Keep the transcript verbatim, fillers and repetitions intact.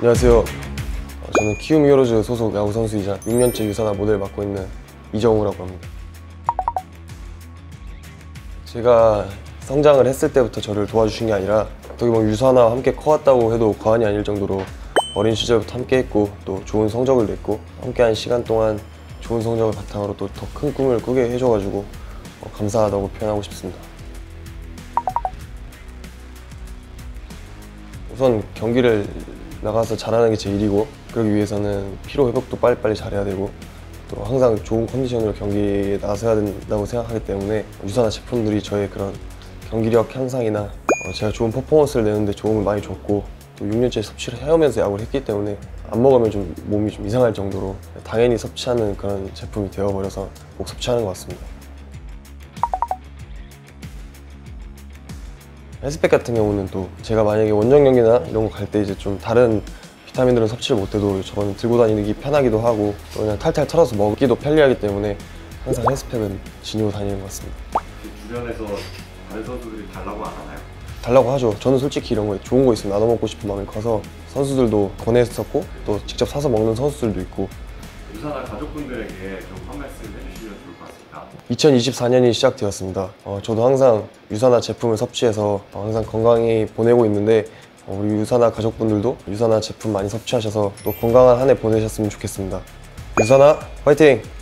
안녕하세요. 어, 저는 키움 히어로즈 소속 야구 선수이자 육 년째 유산화 모델 맡고 있는 이정우라고 합니다. 제가 성장을 했을 때부터 저를 도와주신 게 아니라 어떻게 보면 유산화와 함께 커왔다고 해도 과언이 아닐 정도로 어린 시절부터 함께 했고 또 좋은 성적을 냈고 함께한 시간 동안 좋은 성적을 바탕으로 또 더 큰 꿈을 꾸게 해줘가지고 어, 감사하다고 표현하고 싶습니다. 우선 경기를 나가서 잘하는 게 제 일이고 그러기 위해서는 피로 회복도 빨리빨리 잘해야 되고 또 항상 좋은 컨디션으로 경기에 나서야 된다고 생각하기 때문에 유산화 제품들이 저의 그런 경기력 향상이나 어 제가 좋은 퍼포먼스를 내는데 도움을 많이 줬고 또 육 년째 섭취를 해오면서 야구를 했기 때문에 안 먹으면 좀 몸이 좀 이상할 정도로 당연히 섭취하는 그런 제품이 되어버려서 꼭 섭취하는 것 같습니다. 헬스팩 같은 경우는 또 제가 만약에 원정 경기나 이런 거 갈 때 이제 좀 다른 비타민들은 섭취를 못해도 저는 들고 다니기 편하기도 하고 또 그냥 탈탈 털어서 먹기도 편리하기 때문에 항상 헬스팩은 지니고 다니는 것 같습니다. 주변에서 다른 선수들이 달라고 안 하나요? 달라고 하죠. 저는 솔직히 이런 거 좋은 거 있으면 나눠 먹고 싶은 마음이 커서 선수들도 권했었고 또 직접 사서 먹는 선수들도 있고. 유산화 가족분들에게 좀 한 말씀 해주시면 좋을 것 같습니다. 이천이십사 년이 시작되었습니다. 어, 저도 항상 유산화 제품을 섭취해서 어, 항상 건강히 보내고 있는데 어, 우리 유산화 가족분들도 유산화 제품 많이 섭취하셔서 또 건강한 한 해 보내셨으면 좋겠습니다. 유산화 화이팅!